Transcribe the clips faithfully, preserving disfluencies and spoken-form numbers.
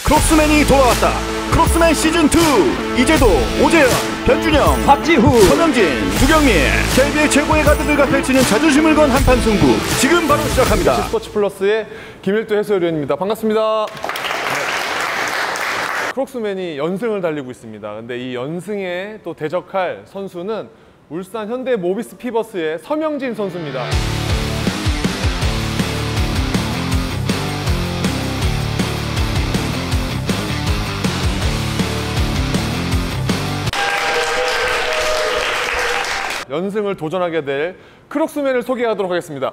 크록스맨이 돌아왔다. 크록스맨 시즌 투. 이재도, 오재현, 변준영, 박지후, 서명진, 두경민, 케이비엘 최고의 가드들과 펼치는 자존심을 건 한판 승부 지금 바로 시작합니다. 스포츠 플러스의 김일도 해설위원입니다. 반갑습니다. 크록스맨이 연승을 달리고 있습니다. 근데 이 연승에 또 대적할 선수는 울산 현대 모비스 피버스의 서명진 선수입니다. 연승을 도전하게 될 크록스맨을 소개하도록 하겠습니다.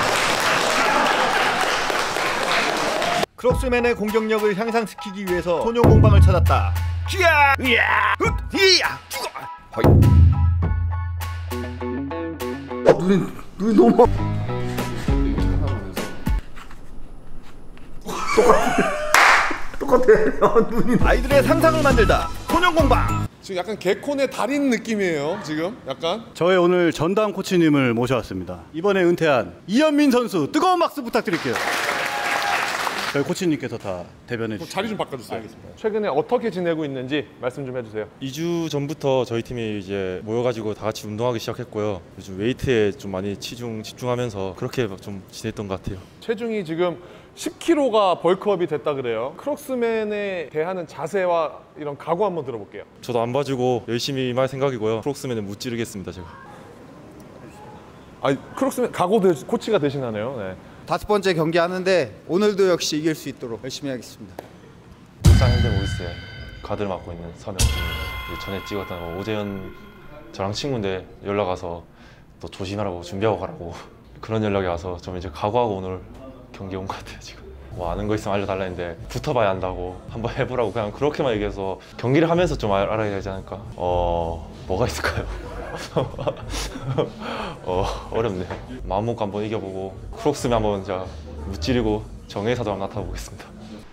크록스맨의 공격력을 향상시키기 위해서 소녀 공방을 찾았다. 기야! 이야! 훗! 이야! 죽어! 허이! 눈이 눈이 너무 똑같아. 똑같아. 눈이 아이들의 상상을 만들다. 소녀 공방. 지금 약간 개콘의 달인 느낌이에요. 지금 약간 저의 오늘 전담 코치님을 모셔왔습니다. 이번에 은퇴한 이현민 선수 뜨거운 박수 부탁드릴게요. 저희 코치님께서 다 대변해 주시죠. 자리 좀 바꿔주세요. 알겠습니다. 최근에 어떻게 지내고 있는지 말씀 좀 해주세요. 이 주 전부터 저희 팀이 이제 모여가지고 다 같이 운동하기 시작했고요. 요즘 웨이트에 좀 많이 치중 집중하면서 그렇게 좀 지냈던 것 같아요. 체중이 지금 십 킬로그램가 벌크업이 됐다 그래요. 크록스맨에 대하는 자세와 이런 각오 한번 들어볼게요. 저도 안 봐주고 열심히 임할 생각이고요. 크록스맨을 무찌르겠습니다, 제가. 아, 크록스맨 각오 대, 코치가 대신하네요. 네. 다섯 번째 경기 하는데 오늘도 역시 이길 수 있도록 열심히 하겠습니다. 울산 현대 모비스에 가드를 맡고 있는 서명진입니다. 전에 찍었던 오재현 저랑 친구인데 연락 와서 또 조심하라고 준비하고 가라고 그런 연락이 와서 좀 이제 각오하고 오늘 경기 온 것 같아요. 지금 뭐 아는 거 있으면 알려달라 했는데 붙어봐야 한다고 한번 해보라고 그냥 그렇게만 얘기해서 경기를 하면서 좀 알, 알아야 되지 않을까? 어... 뭐가 있을까요? 어... 어렵네. 마음 먹고 한번 이겨보고 크록스맨 한번 제가 무찌르고 정예사도 한번 나타나보겠습니다.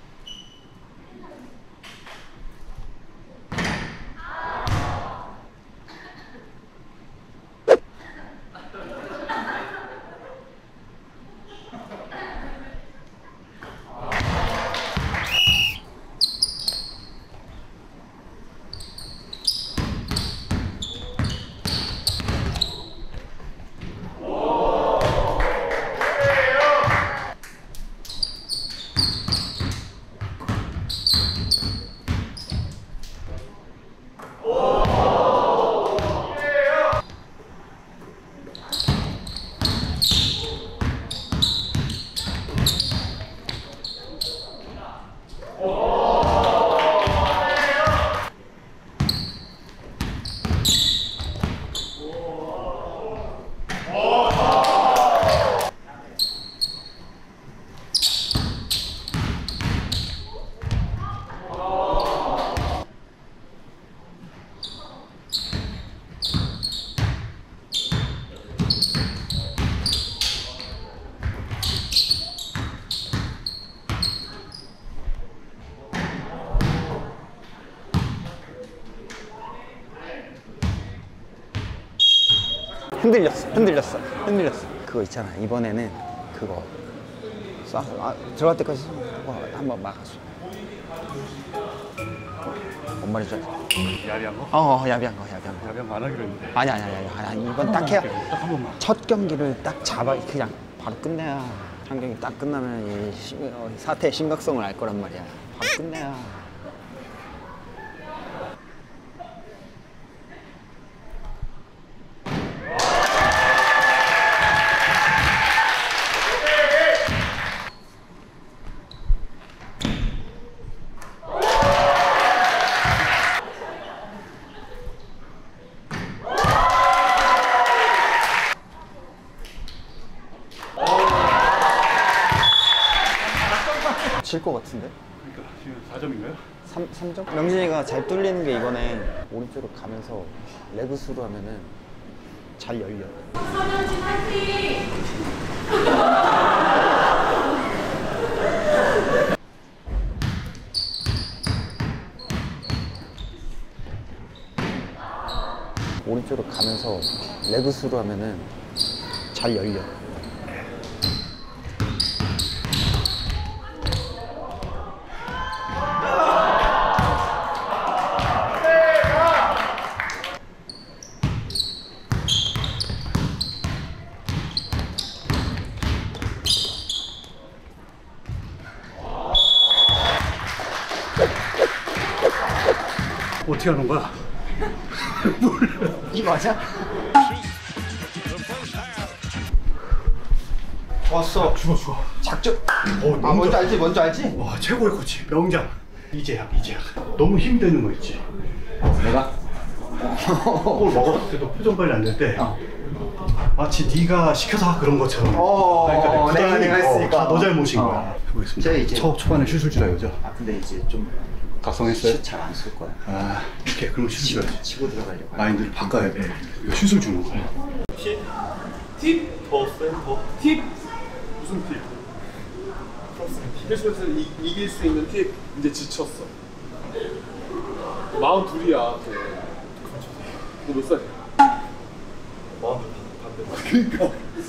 흔들렸어, 흔들렸어, 흔들렸어. 그거 있잖아. 이번에는 그거 쏴, 아, 들어갈 때까지 그거 한번 막았어. 뭔 말인지 알지? 야비한 거? 어, 야비한 거, 야비한 거. 야비한 거 안 하기로 했는데. 아니, 아니, 아니, 아니, 아니 이번 딱 해야. 딱 한 번만. 첫 경기를 딱 잡아 그냥 바로 끝내야. 한 경기 딱 끝나면 이 시, 어, 사태의 심각성을 알 거란 말이야. 바로 끝내야. 질 것 같은데? 그러니까 지금 사 점인가요? 삼, 삼 점? 명진이가 잘 뚫리는 게 이번에 오른쪽으로 가면서 레그스로 하면은 잘 열려. 서명진 화이팅! 오른쪽으로 가면서 레그스로 하면은 잘 열려. 어떻게 하는 거야? 이거 맞아? 왔어. 죽어 죽어. 작전. 어, 아 뭔지 알지? 뭔지 알지? 와 최고의 코치 명장 이재학 이재학. 너무 힘드는 거 있지. 내가? 골 먹었을 때도 표정 관리 안 될 때 어. 마치 네가 시켜서 그런 것처럼. 어, 그러니까 내가- 내가 했으니까. 다 너 잘못인 어. 거야. 해보겠습니다. 제가 이제- 초 초반에 슛을 줘야죠. 아 근데 이제 좀 각성했어요? 잘 안 쓸 거야. 아 오케이 그럼 슛을 줘야지. 치고 들어가려고. 마인드를 바꿔야 돼. 이거 슛을 주는 거야. 팁? 더 센? 더? 팁? 무슨 팁? 이겨서 이길 수 있는 팁 이제 지쳤어. 마흔 둘이야. 너 몇 살이야? 마흔 반대. 그러니까.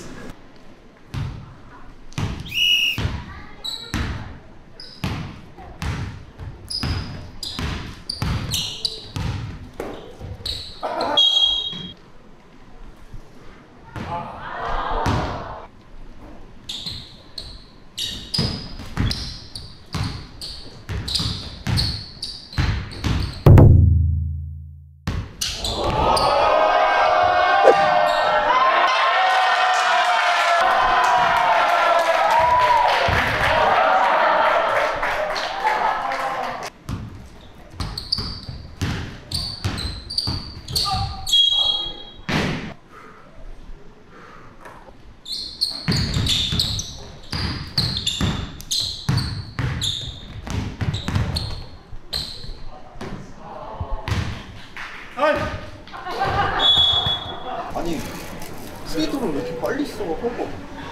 아니 스피드를 왜 이렇게 빨리 써? 호흡.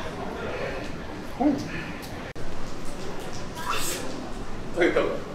어? 하겠다고.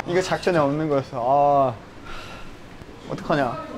이거 작전에 없는 거였어. 아, 어떡하냐.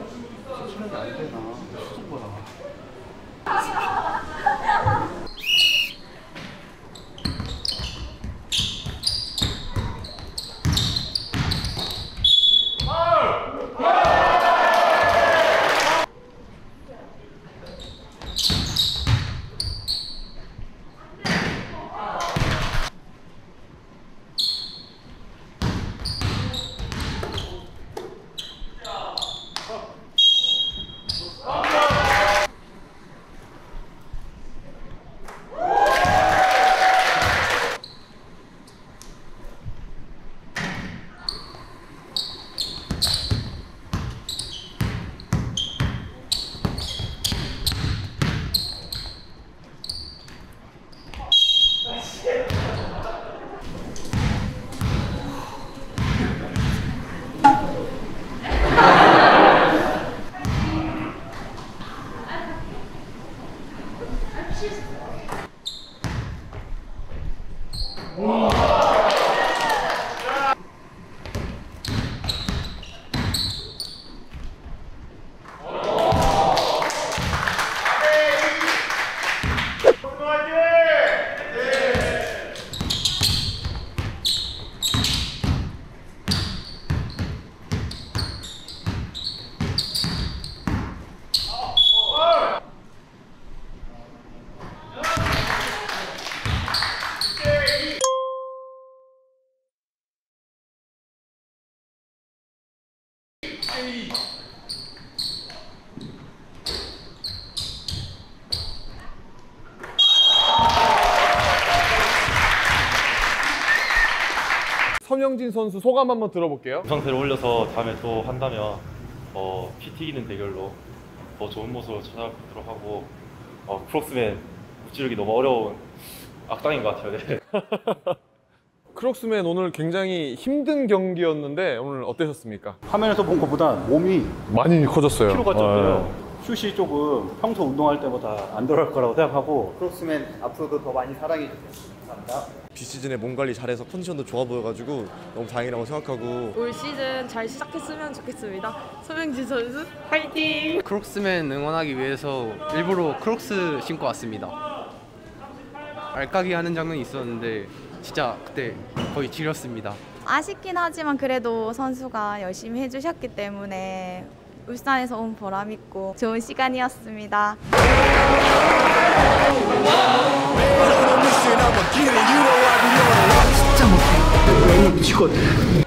서명진 선수 소감 한번 들어볼게요. 그 상태를 올려서 다음에 또 한다면 어, 피 튀기는 대결로 더 좋은 모습으로 찾아뵙도록 하고 어, 크록스맨 무찌르기 너무 어려운 악당인 것 같아요. 네. 크록스맨 오늘 굉장히 힘든 경기였는데 오늘 어떠셨습니까? 화면에서 본 것보다 몸이 많이 커졌어요. 키로가 쪘고요. 슛이 조금 평소 운동할 때보다 안 들어갈 거라고 생각하고 크록스맨 앞으로도 더 많이 사랑해주세요. 감사합니다. 비시즌에 몸 관리 잘해서 컨디션도 좋아 보여가지고 너무 다행이라고 생각하고 올 시즌 잘 시작했으면 좋겠습니다. 서명진 선수 화이팅! 크록스맨 응원하기 위해서 일부러 크록스 신고 왔습니다. 알까기 하는 장면이 있었는데 진짜 그때 거의 지렸습니다. 아쉽긴 하지만 그래도 선수가 열심히 해주셨기 때문에 울산에서 온 보람 있고 좋은 시간이었습니다. 진짜 못해. 너무 미치거든.